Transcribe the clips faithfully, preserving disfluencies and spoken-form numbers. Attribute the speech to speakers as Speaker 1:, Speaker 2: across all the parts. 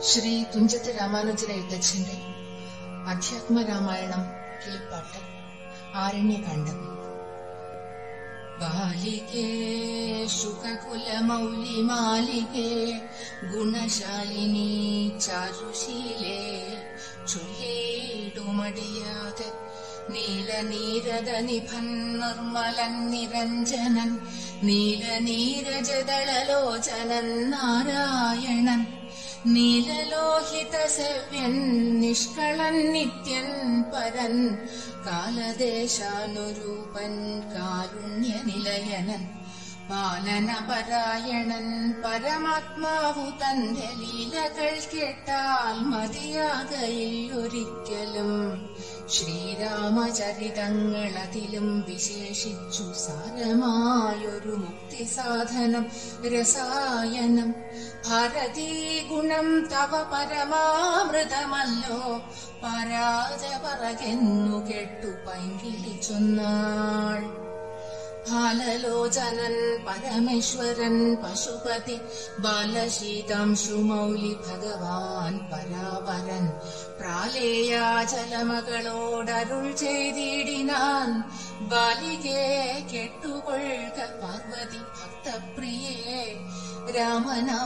Speaker 1: ശ്രീ തുഞ്ചത്ത് രാമാനുജൻ എഴുത്തച്ഛന്റെ അധ്യാത്മരാമായണം കിളിപ്പാട്ട് ആരണ്യകാണ്ഡം. ബാലികേ ശുകകുലമൗലി മാലികേ ഗുണശാലിനി ചാരുശീലേ ചൊല്ലിടുമടിയാതെ നീലനീരദ നിഭൻ നിർമ്മലൻ നിരഞ്ജനൻ നീലനീരജദളലോചനൻ നാരായണൻ നീലലോഹിത സവ്യൻ നിഷ്കളൻ നിത്യൻ പരൻ കാലദേശാനുരൂപൻ കാരുണ്യനിലയനൻ പാലനപരായണൻ പരമാത്മാവു തന്റെ ലീലകൾ കേട്ടാൽ മതിയാകയില്ലൊരിക്കലും. ശ്രീരാമചരിതങ്ങളതിലും വിശേഷിച്ചു സാരമായൊരു മുക്തിസാധനം രസായനം. ഭാരതീ ഗുണം തവ പരമാമൃതമല്ലോ പരാജ പറകെന്നു കേട്ടു പൈങ്കിളി ചൊന്നാൾ. ബാലലോചനൻ പരമേശ്വരൻ പശുപതി ബാലശീതാംശുമൗലി ഭഗവാൻ പരാപരൻ പ്രാലേയാചലമകളോടരുൾ ചെയ്തിടിനാൻ. ബാലികേ കേട്ടുകൊള്ളുക പാർവതി ഭക്തപ്രിയേ, രാമനാം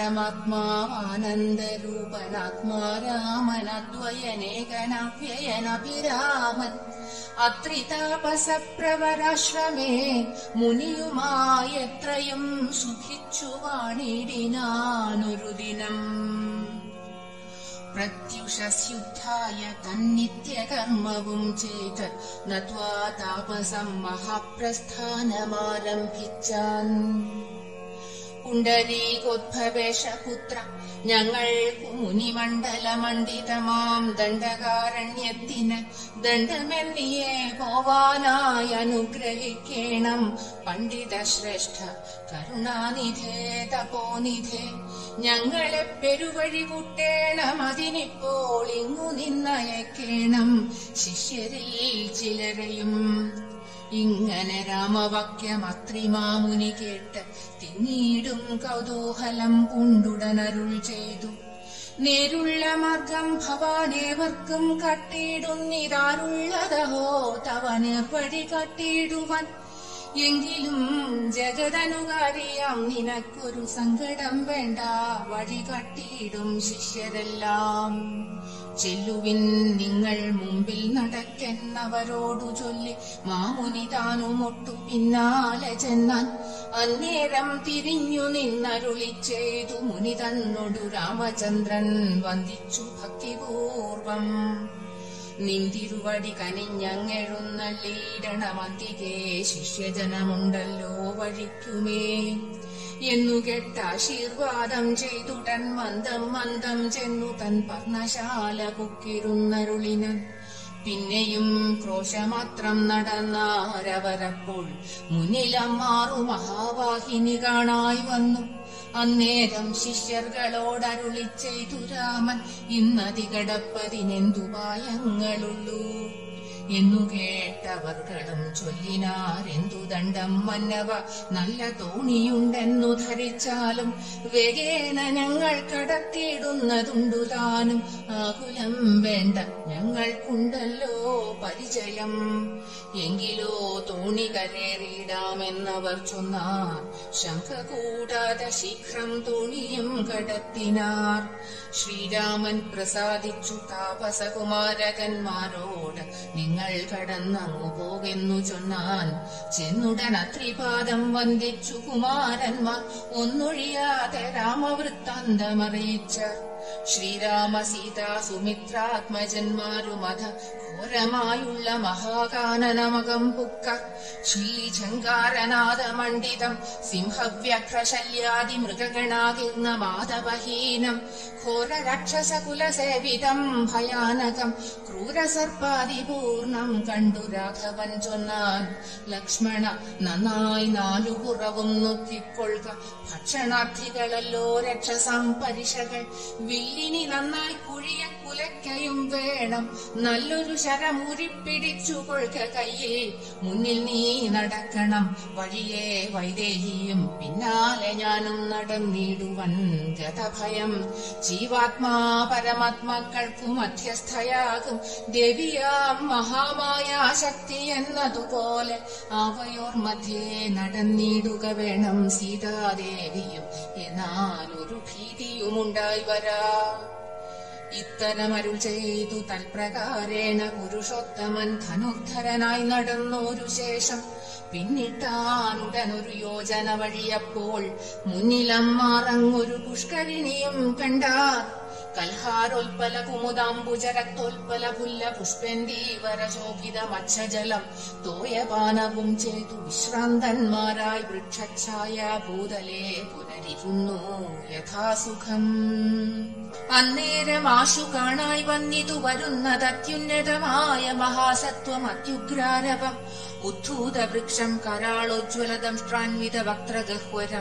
Speaker 1: പരമാത്മാവാനന്ദരൂപനാത്മാരാമനദ്വയനേകനവ്യയനഭിരാമൻ അത്രിതാപസപ്രവരാശ്രമേ മുനിയുമായെത്രയും സുഖിച്ചു വാണിടിനാനൊരു ദിനം. പ്രത്യുഷസ്യുദ്ധായ തന്നിത്യകർമ്മവും ചെയ്ത് നത്വാ താപസം മഹാപ്രസ്ഥാനമാരംഭിച്ചാൻ. പുണ്ഡരീകോദ്ഭവേഷപുത്ര ഞങ്ങൾക്കു മുനിമണ്ഡലമണ്ഡിതമാം ദണ്ഡകാരണ്യത്തിന് ദണ്ഡമെന്നിയെ പോവാനായി അനുഗ്രഹിക്കേണം. പണ്ഡിത ശ്രേഷ്ഠ കരുണാനിധേ തപോനിധേ ഞങ്ങളെ പെരുവഴി കൂട്ടേണം. അതിനിപ്പോൾ ഇങ്ങു നിന്നയക്കേണം ശിഷ്യരിൽ ചിലരെയും. ഇങ്ങനെ രാമവാക്യം അത്രിമാമുനി കേട്ട് തിന്നീടും കൗതൂഹലം പൂണ്ടുടനരുൾ ചെയ്തു. നേരുള്ള മാർഗം ഭവാനേവർക്കും കാട്ടിയിടുന്നിതാരുള്ളതഹോ തവ നേർവഴി കാട്ടിയിടുവാൻ. എങ്കിലും ജഗതനുകാരിയാം നിനക്കൊരു സങ്കടം വേണ്ട, വഴി കാട്ടിയിടും ശിഷ്യരെല്ലാം. ചെല്ലുവിൻ നിങ്ങൾ മുമ്പിൽ നടക്കെന്നവരോടു ചൊല്ലി മാമുനി താനുമൊട്ടു പിന്നാലെ ചെന്നാൻ. അന്നേരം തിരിഞ്ഞു നിന്നരുളി ചെയ്തു മുനി തന്നോടു രാമചന്ദ്രൻ വന്ദിച്ചു ഭക്തിപൂർവം. നിന്തിരുവടി കനിഞ്ഞങ്ങെഴുന്നള്ളിയിടണമന്തികേ ശിഷ്യജനമുണ്ടല്ലോ വഴിക്കുമേ എന്നു കേട്ട ആശീർവാദം ചെയ്തുടൻ മന്ദം മന്ദം ചെന്നു തൻ പർണശാല പൊക്കിരുന്നരുളിനൻ. പിന്നെയും ക്രോശമാത്രം നടന്നാരവരപ്പോൾ മുന്നിലമ്മാറു മഹാവാഹിനി കാണായി വന്നു. അന്നേരം ശിഷ്യർകളോടരുളി ചെയ്തു രാമൻ, ഇന്നതി കടപ്പതിനെന്തുപായങ്ങളുള്ളൂ എന്നു കേട്ടവർകളും ചൊല്ലിനാരെന്തു ദണ്ഡം മന്നവ നല്ല തോണിയുണ്ടെന്നു ധരിച്ചാലും വേഗേന ഞങ്ങൾ കടത്തിയിടുന്നതുണ്ടു താനും. ആകുലം വേണ്ട ഞങ്ങൾക്കുണ്ടല്ലോ പരിചയം. എങ്കിലോ തോണി കരേറിയിടാമെന്നവർ ചൊന്നാർ. ശങ്ക കൂടാതെ ശീഘ്രം തോണിയും കടത്തിനാർ. ശ്രീരാമൻ പ്രസാദിച്ചു താപസകുമാരകന്മാരോട്, നിങ്ങൾ കടന്നങ്ങു പോകെന്നു ചൊന്നാൻ. ചെന്നുടൻ അത്രിപാദം വന്ദിച്ചു കുമാരന്മാർ ഒന്നൊഴിയാതെ രാമവൃത്താന്തമറിയിച്ച. ശ്രീരാമ സീതാ സുമിത്രാത്മജന്മാരുമധ ഘോരമായുള്ള മഹാകാനനമകം പുക്ക. ശ്രീചങ്കാരനാഥമണ്ഡിതം സിംഹവ്യഘ്രശല്യാദി മൃഗഗണാകീർണ മാധവഹീനം ഘോരരാക്ഷസകുലസേവിതം ഭയാനകം ക്രൂരസർപ്പാദിപൂർണം കണ്ടു രാഘവൻ ചൊന്നാൻ. ലക്ഷ്മണ നന്നായി നാലുപുറവും നോക്കിക്കൊള്ളുക, ഭക്ഷണാർത്ഥികളല്ലോ രക്ഷസാം പരിഷകൾ. വില്ലിനി നന്നായി കുഴി കുഴിയെ കുലയ്ക്കയും വേണം, നല്ലൊരു ശരമൂരിപ്പിടിച്ചു കൊൾക്ക കയ്യിൽ, മുന്നിൽ നീ നടക്കണം വഴിയെ വൈദേഹിയും, പിന്നാലെ ഞാനും നടന്നിടുവൻ ഗതഭയം. ജീവാത്മാ പരമാത്മാക്കൾക്കു മധ്യസ്ഥയാകും ദേവിയാം മഹാമായ ശക്തി എന്നതുപോലെ അവയോർ മധ്യേ നടന്നിടുക വേണം സീതാദേവിയും, എന്നാൽ ഒരു ഭീതിയുമുണ്ടായി വരാ. ഇത്തരമരുൾ ചെയ്തു തൽപ്രകാരേണ പുരുഷോത്തമൻ ധനുർധരനായി നടന്നൊരു ശേഷം പിന്നിട്ടാനുടനൊരു യോജന വഴിയപ്പോൾ മുന്നിലമ്മാറങ്ങൊരു പുഷ്കരിണിയും കണ്ടാർ. കൽഹാരോൽപ്പല കുമുദാംബുജരക്തോൽപ്പല പുല്ല പുഷ്പേന്ദീവര ശോഭിത മത്സ്യജലം തോയപാനവും ചെയ്തു വിശ്രാന്തന്മാരായി വൃക്ഷഛായ ഭൂതലേ പുനരിരുന്നു യഥാസുഖം. അന്നേരം ആശു കാണായി വന്നിതു വരുന്നതത്യുന്നതമായ മഹാസത്വം അത്യുഗ്രാരവം. ഉദ്ധൂത വൃക്ഷം കരാളോജ്വലദംഷ്ട്രാൻവിത വക്ത്രഗഹ്വരം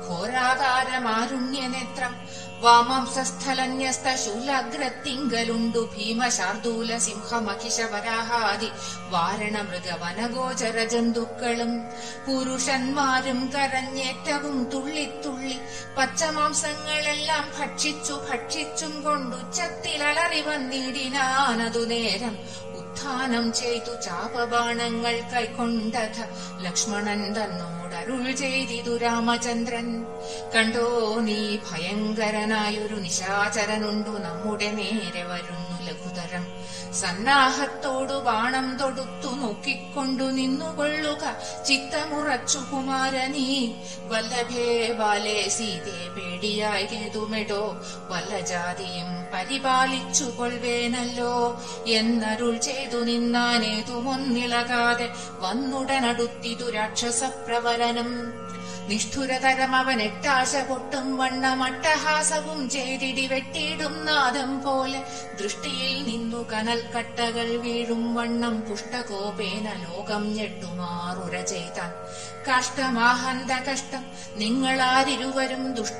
Speaker 1: ഘോരാകാരമാരുണ്യനേത്രം വാമാംസസ്ഥലന്യസ്ത ശൂലാഗ്രത്തിങ്കലുണ്ടു ഭീമശാർദൂല സിംഹമഖിശവരാഹാദി വാരണ മൃഗവനഗോചര ജന്തുക്കളും പുരുഷന്മാരും കരഞ്ഞേറ്റവും തുള്ളിത്തുള്ളി പച്ചമാംസങ്ങളെല്ലാം ഭക്ഷിച്ചു ഭക്ഷിച്ചും കൊണ്ടുച്ചത്തിലറി വന്നിടിനാനതു നേരം ഉത്ഥാനം ചെയ്തു ചാപബാണങ്ങൾ കൈക്കൊണ്ടഥ ലക്ഷ്മണൻ തന്നോടരുൾ ചെയ്തിതു രാമചന്ദ്രൻ. കണ്ടോ നീ ഭയങ്കരനായൊരു നിശാചരനുണ്ടു നമ്മുടെ നേരെ വരുന്നു ലഘുതരം. സന്നാഹത്തോടു ബാണം തൊടുത്തു നോക്കിക്കൊണ്ടു നിന്നുകൊള്ളുക ചിത്തമുറച്ചു കുമാരനീ. വല്ലഭേ ബാലേ സീതേ പേടിയായി കേതുമെടോ, വല്ല ജാതിയും പരിപാലിച്ചു കൊൾവേനല്ലോ എന്നരുൾ ചെയ്തു നിന്നാനേതുമൊന്നിളകാതെ വന്നുടനടുത്തിതു രാക്ഷസപ്രവരനം. നിഷ്ഠുരതരം അവൻ എട്ടാശ പൊട്ടും വണ്ണം അട്ടഹാസവും ചെയ്തിടി വെട്ടിയിടും നാദം പോലെ ദൃഷ്ടിയിൽ നിന്നു കനൽ കട്ടകൾ വീഴും വണ്ണം പുഷ്ടകോപേന ലോകം ഞെട്ടുമാറുര ചെയ്താൻ. കഷ്ടമാഹന്ത കഷ്ടം നിങ്ങളാരിരുവരും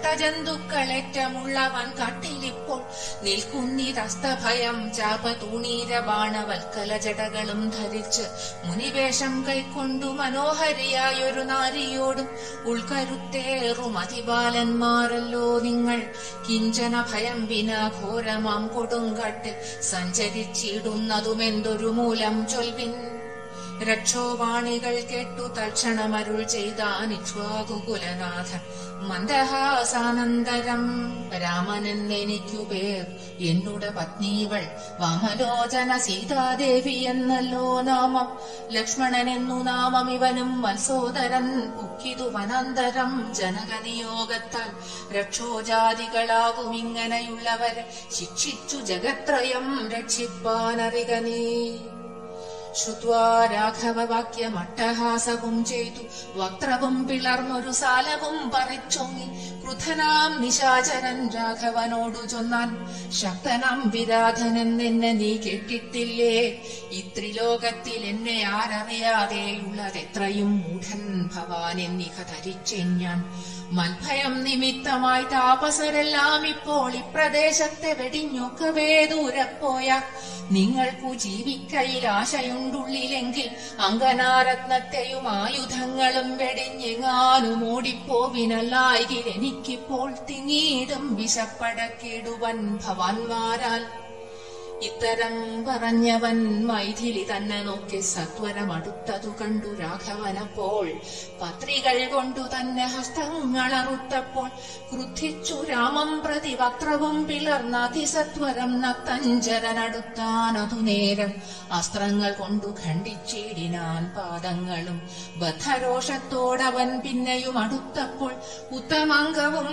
Speaker 1: ദുഷ്ടജന്തുക്കളേറ്റമുള്ളവൻ കാട്ടിലിപ്പോൾ നിൽക്കുന്നിതസ്തഭയം. ചാപതൂണീര ബാണവൽക്കല ജടകളും ധരിച്ച് മുനിവേഷം കൈക്കൊണ്ടു മനോഹരിയായൊരു നാരിയോടും ഉൾക്കരുത്തേറും അതിബാലന്മാരല്ലോ നിങ്ങൾ. കിഞ്ചന ഭയം വിനാ ഘോരമാം കൊടുങ്കാട്ടിൽ സഞ്ചരിച്ചിടുന്നതുമെന്തൊരു മൂലം ചൊൽവിൻ. രക്ഷോവാണികൾ കേട്ടു തൽക്ഷണമരുൾ ചെയ്താനിക്ഷ്വാകുകുലനാഥൻ മന്ദഹാസാനന്തരം. രാമനെന്നെനിക്കു പേർ, എന്നുടെ പത്നീവൾ വാമലോചന സീതാദേവി എന്നല്ലോ നാമം. ലക്ഷ്മണനെന്നു നാമം ഇവനും വത്സോദരൻ പുക്കിതു വനാന്തരം. ജനകനിയോഗത്താൽ രക്ഷോജാതികളാകും ഇങ്ങനെയുള്ളവരെ ശിക്ഷിച്ചു ജഗത്രയം രക്ഷിപ്പാനറിക നീ. ശ്രുത്വാ രാഘവവാക്യമട്ടഹാസവും ചെയ്തു വക്ത്രവും പിളർന്നൊരു സാലവും പറിച്ചൊങ്ങി ക്രുധനാം നിശാചരൻ രാഘവനോടു ചൊന്നാൻ. ശക്തനാം വിരാധനൻ എന്നെ നീ കേട്ടിട്ടില്ലേ? ഇത്രിലോകത്തിൽ എന്നെ ആരറിയാതെയുള്ളതെത്രയും മൂഢൻ ഭവാൻ എന്നിഹ ധരിച്ചേൻ ഞാൻ. മൽഭയം നിമിത്തമായി താപസരെല്ലാം ഇപ്പോൾ ഇപ്രദേശത്തെ വെടിഞ്ഞൊക്കവേ ദൂരപ്പോയ. നിങ്ങൾക്കു ജീവിക്കയിൽ ആശയുണ്ടുള്ളിലെങ്കിൽ അങ്കനാരത്നത്തെയും ആയുധങ്ങളും വെടിഞ്ഞെങ്ങാനും ഓടിപ്പോവിനല്ലായെങ്കിൽ എനിക്കിപ്പോൾ തിങ്ങീടും വിശപ്പടക്കിടുവൻ ഭവാൻമാരാൽ. ഇത്തരം പറഞ്ഞവൻ മൈഥിലി തന്നെ നോക്കി സത്വരമടുത്തതു കണ്ടു രാഘവനപ്പോൾ. പത്രികൾ കൊണ്ടു തന്നെ ഹസ്തങ്ങളറുത്തപ്പോൾ ക്രുദ്ധിച്ചു രാമം പ്രതി വക്രവും പിളർന്ന അതിസത്വരം നക്തഞ്ചരനടുത്താനതു നേരം. അസ്ത്രങ്ങൾ കൊണ്ടു ഖണ്ഡിച്ചിടിനാൻ പാദങ്ങളും. ബദ്ധരോഷത്തോടവൻ പിന്നെയും അടുത്തപ്പോൾ ഉത്തമാംഗവും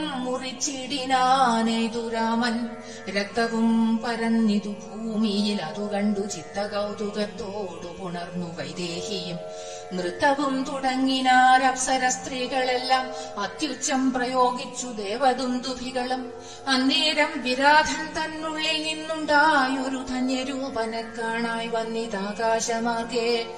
Speaker 1: മുറിച്ചിടിനാനേതു രാമൻ. രക്തവും പരന്നിതു ഭൂമിയിൽ അതു കണ്ടു ചിത്തകൗതുകത്തോടു പുണർന്നു വൈദേഹിയും. നൃത്തവും തുടങ്ങിനാരപ്സര സ്ത്രീകളെല്ലാം അത്യുച്ചം പ്രയോഗിച്ചു ദേവദുന്ദുഭികളും. അന്നേരം വിരാധൻ തന്നുള്ളിൽ നിന്നുണ്ടായൊരു ധന്യരൂപനെ കാണായി വന്നിതാകാശമാർഗേ.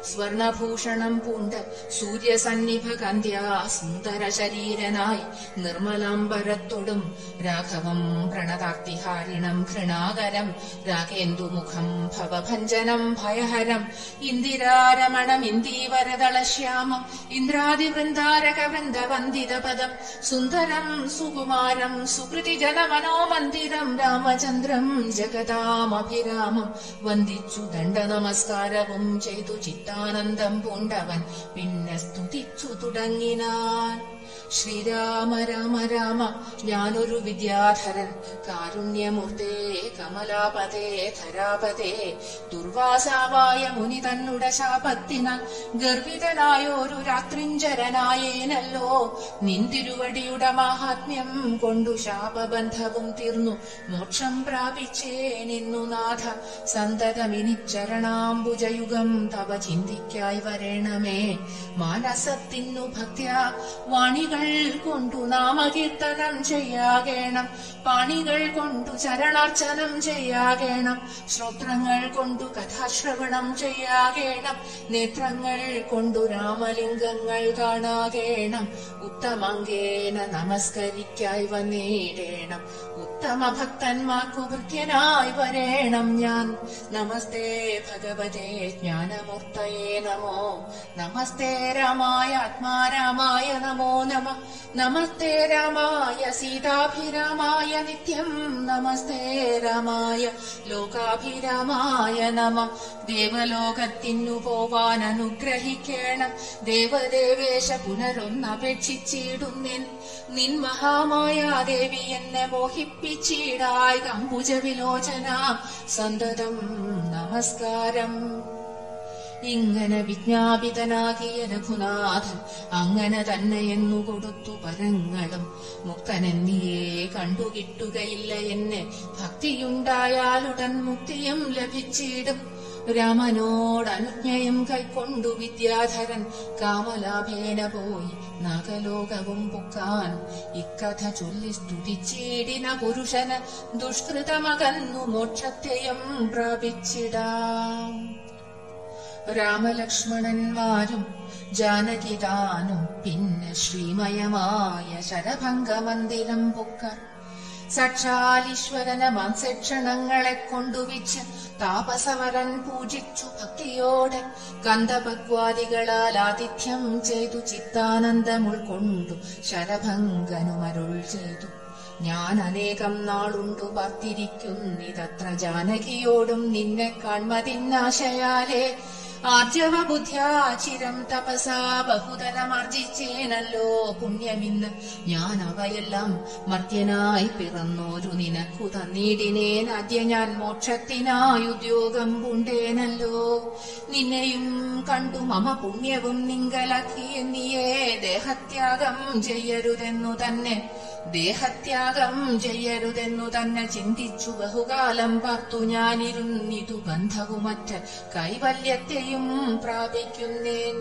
Speaker 1: സ്വർണഭൂഷണം പൂണ്ട് സൂര്യസന്നിഭകാന്ത്യാ സുന്ദര ശരീരനായി നിർമ്മലാംബരത്തൊടും രാഘവം പ്രണതാർത്തിഹാരിണം ഘൃണാകരം രാഗേന്ദുമുഖം ഭവഭഞ്ജനം ഭയഹരം ഇന്ദിരാരമണം ഇന്ദീവരദളശ്യാമം ഇന്ദ്രാദിവൃന്ദാരക വൃന്ദവന്ദിതപദം സുന്ദരം സുകുമാരം സുകൃതിജനമനോമന്ദിരം രാമചന്ദ്രം ജഗതാമഭിരാമം വന്ദിച്ചു ദണ്ഡ നമസ്കാരവും ചെയ്തു ചിത്താനന്ദം പൂണ്ടവൻ പിന്നെ സ്തുതിച്ചു തുടങ്ങിനാൻ. ശ്രീരാമ രാമ രാമ ഞാനൊരു വിദ്യാധരൻ കാരുണ്യമൂർത്തേ കമലാപതേ ധരാപതേ ദുർവാസാവായ മുനി തന്നുടെ ശാപത്തിനാൽ ഗർഭിതനായൊരു രാത്രിഞ്ചരനായേനല്ലോ നിന്തിരുവടിയുടെ മാഹാത്മ്യം കൊണ്ടു ശാപബന്ധവും തീർന്നു മോക്ഷം പ്രാപിച്ചേ നിന്നു നാഥ സന്തതമിനി ചരണാംബുജയുഗം തവ ചിന്തിക്കായി വരേണമേ. മാനസത്തിനു ഭക്ത്യാ വാണികൾ കൊണ്ടു നാമകീർത്തനം ചെയ്യാകേണം പാണികൾ കൊണ്ടു ചരണാർച്ചനം ചെയ്യാകേണം ശ്രോത്രങ്ങൾ കൊണ്ടു കഥാശ്രവണം ചെയ്യാകേണം നേത്രങ്ങൾ കൊണ്ടു രാമലിംഗങ്ങൾ കാണാകേണം ഉത്തമങ്കേന നമസ്കരിക്കായി വന്നിടേണം ഉത്തമ ഭക്തന്മാർക്കു ഭൃത്യനായി വരേണം ഞാൻ. നമസ്തേ ഭഗവതേ ജ്ഞാനമൂർത്തയേ നമോ നമസ്തേ രാമായ ആത്മാരാമായ നമോ നമ നമസ്തേ രാമായ സീതാഭിരാമായ നിത്യം നമസ്തേ രാമായ ലോകാഭിരാമായ നമ. ദേവലോകത്തിനു പോവാൻ അനുഗ്രഹിക്കേണം ദേവദേവേശ പുനരൊന്നപേക്ഷിച്ചിടുന്നിൻ നിൻ മഹാമായ ദേവി എന്നെ മോഹിപ്പിച്ചിടായി കമ്പുജ വിലോചന സന്തതം നമസ്കാരം. ഇങ്ങനെ വിജ്ഞാപിതനാകിയ രഘുനാഥൻ അങ്ങനെ തന്നെയെന്നു കൊടുത്തു പരങ്ങളും മുക്തനെന്നിയെ കണ്ടുകിട്ടുകയില്ല എന്നെ ഭക്തിയുണ്ടായാലുടൻ മുക്തിയും ലഭിച്ചിടും. രാമനോടനുജ്ഞയും കൈക്കൊണ്ടു വിദ്യാധരൻ കാമലാഭേന പോയി നാഗലോകവും പൊക്കാൻ ഇക്കഥ ചൊല്ലി സ്തുതിച്ചിടിന പുരുഷന് ദുഷ്കൃതമകന്നു മോക്ഷത്തെയും പ്രാപിച്ചിടാം. രാമലക്ഷ്മണന്മാരും ജാനകിതാനും പിന്നെ ശ്രീമയമായ ശരഭംഗമന്ദിരം പൊക്കർ. സാക്ഷാലീശ്വരന മാംസക്ഷണങ്ങളെ കൊണ്ടുവിച്ച് താപസവരൻ പൂജിച്ചു ഭക്തിയോടെ കന്ദപക്വാദികളാൽ ആതിഥ്യം ചെയ്തു ചിത്താനന്ദം ഉൾക്കൊണ്ടു ശരഭംഗനുമരുൾ ചെയ്തു. ഞാൻ അനേകം നാളുണ്ടു പാർത്തിരിക്കുന്നിതത്ര ജാനകിയോടും നിന്നെ കാൺമതിന്നാശയാലേ ആർജവ ബുദ്ധ്യാ ചിരം തപസാ ബഹുതരമാർജിച്ചേനല്ലോ പുണ്യമിന്ന് ഞാൻ അവയെല്ലാം മർത്യനായി പിറന്നോരു നിനക്കു തന്നീടിനേൻ ആദ്യ ഞാൻ മോക്ഷത്തിനായി ഉദ്യോഗം പൂണ്ടേനല്ലോ. നിന്നെയും കണ്ടു മമ പുണ്യവും നിങ്കലാക്കിയെന്നിയേ ദേഹത്യാഗം ചെയ്യരുതെന്നു തന്നെ ദേഹത്യാഗം ചെയ്യരുതെന്നു തന്നെ ചിന്തിച്ചു ബഹുകാലം പാർത്തു ഞാനിരുന്നിതു ബന്ധവുമറ്റ കൈവല്യത്തെയും പ്രാപിക്കുന്നേൻ.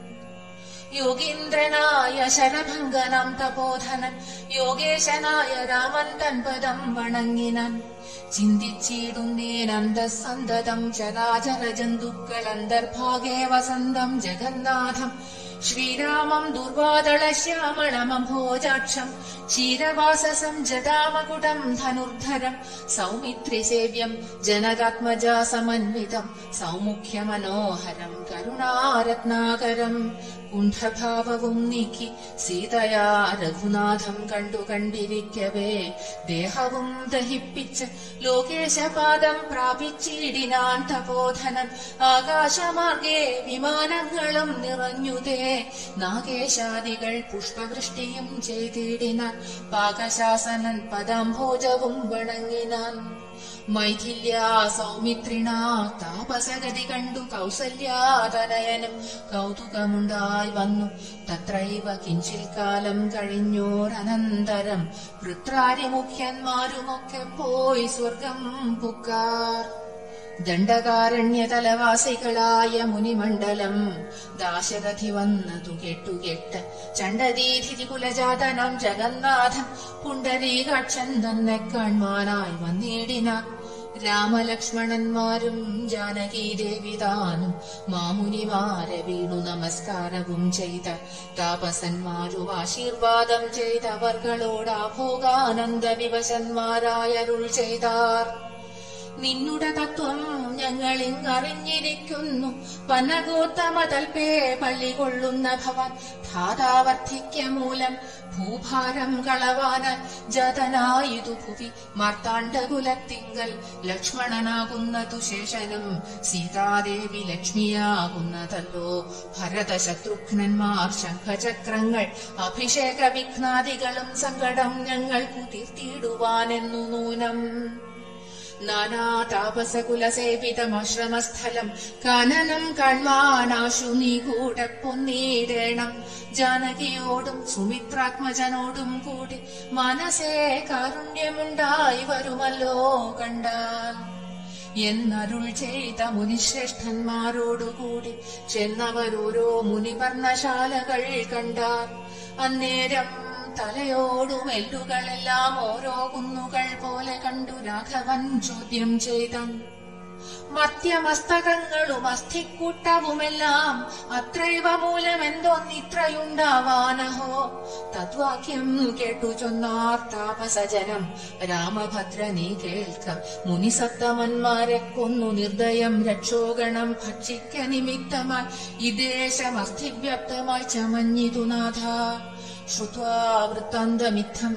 Speaker 1: യോഗീന്ദ്രനായ ശരഭംഗനം തപോധനൻ യോഗേശനായ രാമൻ തൻ പദം വണങ്ങിനാൻ. ചിന്തിച്ചിടുന്നേൻ അന്തസന്തതം ചരാചര ജന്തുക്കൾ അന്തർഭാഗേ വസന്തം ജഗന്നാഥം ശ്രീരാമം ദുർവാദള ശ്യാമളമഭോജാക്ഷം ക്ഷീരവാസസം ജടാമകുടം ധനുർധരം സൗമിത്രിസേവ്യം ജനകാത്മജാ സമന്വിതം സൗമുഖ്യമനോഹരം കരുണാരത്നാകരം. കുണ്ഠഭാവവും നീക്കി സീതയാ രഘുനാഥം കണ്ടു കണ്ടിരിക്കവേ ദേഹവും ദഹിപ്പിച്ച് ലോകേശപാദം പ്രാപിച്ചിടിനാൻ തപോധനൻ. ആകാശമാർഗേ വിമാനങ്ങളും നിറഞ്ഞുതേ നാഗേശാദികൾ പുഷ്പവൃഷ്ടിയും ചെയ്തിടിനാൻ. പാകശാസനൻ പദാംഭോജവും വണങ്ങിനാൻ. മൈഥില്യാ സൗമിത്രിണ താപസഗതി കണ്ടു കൗസല്യാതനയനും കൗതുകമുണ്ടായി വന്നു. തത്രൈവ കിഞ്ചിൽ കാലം കഴിഞ്ഞോരനന്തരം വൃത്രാരിമുഖ്യന്മാരുമൊക്കെ പോയി സ്വർഗം പുക്കാർ. ദണ്ഡകാരണ്യതലവാസികളായ മുനിമണ്ഡലം ദാശരഥി വന്നതു കേട്ടുകെട്ട് ചണ്ഡദീധി കുലജാതനം ജഗന്നാഥൻ പുണ്ടരീകാക്ഷൻ തന്നെ കാൺമാനായി വന്നിടിന. രാമലക്ഷ്മണന്മാരും ജാനകീദേവി താനും മാമുനിമാരെ വീണു നമസ്കാരവും ചെയ്ത താപസന്മാരും ആശീർവാദം ചെയ്തവർകളോട് ഭോഗാനന്ദ വിവശന്മാരായരുൾ ചെയ്താർ. നിന്നുടെ തത്വം ഞങ്ങളിങ്ങറിഞ്ഞിരിക്കുന്നു. പനഗോത്തമതൽപേ പള്ളി കൊള്ളുന്ന ഭവാൻ ധാതാവർദ്ധിക്യ മൂലം ഭൂഭാരം കളവാന് ജതനായിതു ഭുവി മാർത്താണ്ഡകുലത്തിങ്കൽ ലക്ഷ്മണനാകുന്നതു ശേഷനും സീതാദേവി ലക്ഷ്മിയാകുന്നതല്ലോ. ഭരത ശത്രുഘ്നന്മാർ ശംഖചക്രങ്ങൾ അഭിഷേക വിഘ്നാദികളും സങ്കടം ഞങ്ങൾക്കു തീർത്തിടുവാനെന്നു നൂനം. നാനാ താപസകുലസേവിതമാശ്രമസ്ഥലം കാനനം കാൺമാനാശു നീ കൂടെ പൊന്നീടേണം. ജാനകിയോടും സുമിത്രാത്മജനോടും കൂടി മനസ്സേ കാരുണ്യമുണ്ടായി വരുമല്ലോ കണ്ടാൽ എന്നരുൾ ചെയ്ത മുനിശ്രേഷ്ഠന്മാരോടുകൂടി ചെന്നവരോരോ മുനിപർണശാലകൾ കണ്ടാർ. അന്നേരം തലയോടും എല്ലുകളെല്ലാം ഓരോ കുന്നുകൾ പോലെ കണ്ടു രാഘവൻ ചോദ്യം ചെയ്തൻ. മധ്യമസ്തകങ്ങളും അസ്ഥിക്കൂട്ടവുമെല്ലാം അത്രൈവ മൂലമെന്തോന്നിത്രയുണ്ടാവാനഹോ. തദ്വാക്യം കേട്ടു ചൊന്നാർ താപസജനം. രാമഭദ്ര നീ കേൾക്ക, മുനിസത്തമന്മാരെ കൊന്നു നിർദ്ദയം രക്ഷോഗണം ഭക്ഷിക്ക നിമിത്തമായി ഇദേശമസ്ഥിവ്യക്തമായി ചമഞ്ഞിതു നാഥ. ശ്രുത്വാ വൃത്താന്തമിത്തം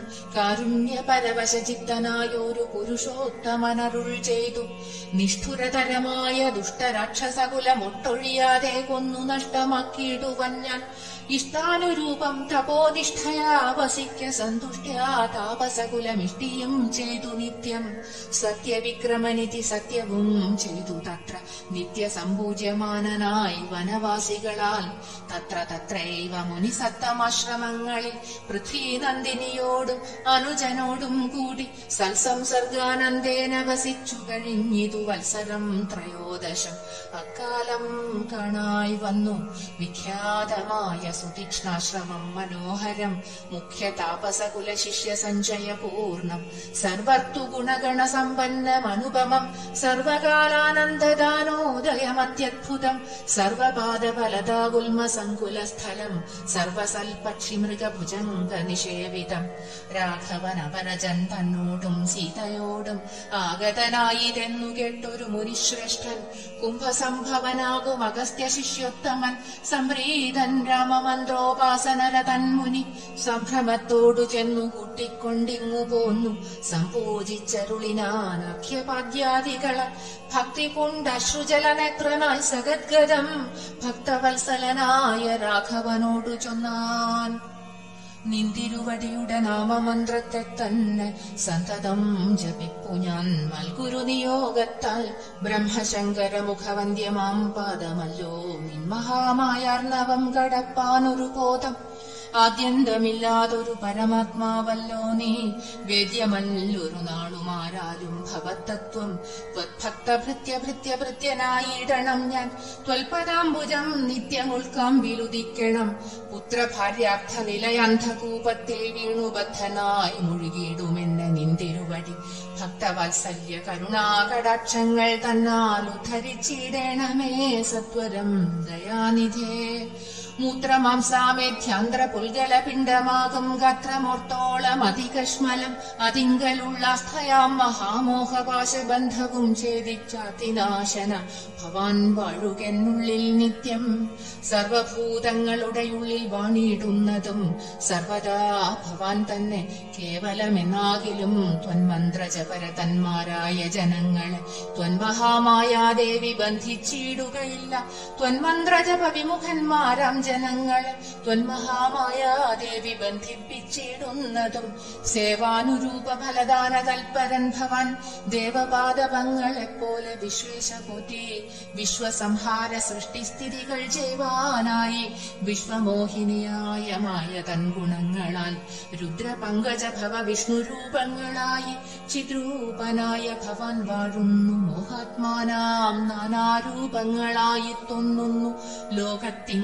Speaker 1: കാരുണ്യപരവശചിത്തനായൊരു പുരുഷോത്തമനരുൾ ചെയ്തു. നിഷ്ഠുരതരമായ ദുഷ്ടരാക്ഷസകുലമൊട്ടൊഴിയാതെ കൊന്നു നഷ്ടമാക്കിയിടുവൻ ഞാൻ. ഇഷ്ടാനുരൂപം തപോനിഷ്ഠയാ വസിക്ക സന്തുഷ്ട്യാ താപസകുലമിഷ്ടിയും ചെയ്തു നിത്യം. സത്യവിക്രമനിധി സത്യവും ചെയ്തു തത്ര നിത്യസമ്പൂജ്യമാനനായി വനവാസികളാൽ. തത്ര തത്രൈവ മുനിസത്തമാശ്രമങ്ങളിൽ പൃഥ്വീനന്ദിനിയോടും അനുജനോടും കൂടി സൽസംസർഗാനന്ദേന വസിച്ചു കഴിഞ്ഞിതു വത്സരം ത്രയോദശം. അക്കാലം കാണായി വന്നു വിഖ്യാതമായ സുതീക്ഷ്ണാശ്രമം മനോഹരം മുഖ്യ താപസകുല ശിഷ്യ സഞ്ചയ പൂർണം. സർവർത്തു ഗുണഗണ സമ്പന്നമനുപമം സർവകാലാനന്ദദാനോദയമത്യദ്ഭുതം. സർവപാദഫലദാഗുൽമ സങ്കുലസ്ഥലം സർവസൽപക്ഷി മൃഗഭുജംഗ നിഷേവിതം. രാഘവനവനജൻ തന്നോടും സീതയോടും ആഗതനായിതെന്നു കേട്ടൊരു മുനിശ്രേഷ്ഠൻ കുംഭസംഭവനാകും അഗസ്ത്യ ശിഷ്യോത്തമൻ സംപ്രീതൻ രാമമന്ത്രോപാസനര തന്മുനി സംഭ്രമത്തോടു ചെന്നു കൂട്ടിക്കൊണ്ടിങ്ങു പോന്നു. സംപൂജിച്ചരുളിനാൻ അഖ്യപാദ്യാദികള ഭക്തി പൂണ്ടശ്രുജലനേത്രനായി സഗദ്ഗതം ഭക്തവത്സലനായ രാഘവനോടു ചൊന്നാൻ. നിന്തിരുവടിയുടെ നാമമന്ത്രത്തെ തന്നെ സന്തതം ജപിപ്പു ഞാൻ മൽഗുരു നിയോഗത്താൽ. ബ്രഹ്മശങ്കര മുഖവന്ദ്യമാം പാദമല്ലോ നിൻമഹാമായാർണവം കടപ്പാനൊരു ബോധം. ആദ്യന്തമില്ലാതൊരു പരമാത്മാവല്ലോ നീ. വേദ്യമല്ലൊരു നാളുമാരാലും ഭവത്തത്വം. ത്വത്ഭക്തഭൃത്യഭൃത്യഭൃത്യനായിടണം ഞാൻ. ത്വൽപദാംബുജം നിത്യമുൾക്കാമ്പിലുദിക്കണം. പുത്രഭാര്യാർത്ഥ നിലയന്ധകൂപത്തിൽ വീണുബദ്ധനായി മുഴുകിയിടുമെന്ന് നിന്തിരുവടി. ഭക്തവാത്സല്യ കരുണാകടാക്ഷങ്ങൾ തന്നാൽ ഉദ്ധരിച്ചിടേണമേ സത്വരം ദയാനിധേ. മൂത്രമാംസാമേധ്യാന്ധ്ര പുൽഗല പിണ്ഡമാകും ഗാത്രമോർത്തോളം അധികശ്മലം അതിങ്കലുള്ളാസ്ഥയാം മഹാമോഹപാശബന്ധവും ഛേദിച്ചാതിനാശന ഭവാൻ വാഴുകെന്നുള്ളിൽ നിത്യം. സർവഭൂതങ്ങളുടെയുള്ളിൽ വാണിടുന്നതും സർവദാ ഭവാൻ തന്നെ കേവലമെന്നാകിലും ത്വന്മന്ത്രജപരതന്മാരായ ജനങ്ങളെ ത്വന്മഹാമായാദേവി ബന്ധിച്ചിടുകയില്ല. ത്വന്മന്ത്രജപ വിമുഖന്മാരാം ജനങ്ങളെ ത്വന്മഹാമായാദേവി ബന്ധിപ്പിച്ചിടുന്നതും. സേവാനുരൂപ ഫലദാന തൽപരൻ ഭവാൻ ദേവപാദപങ്ങളെപ്പോലെ വിശ്വേശപോറ്റി വിശ്വസംഹാര സൃഷ്ടിസ്ഥിതികൾ ചെയ്യുവാനായി വിശ്വമോഹിനിയായ മായ തൻ ഗുണങ്ങളാൽ രുദ്രപങ്കജഭവ വിഷ്ണുരൂപങ്ങളായി ചിദ്രൂപനായ ഭവാൻ വാഴുന്നു. മോഹാത്മാനാം നാനാരൂപങ്ങളായി തോന്നുന്നു ലോകത്തിങ്കൽ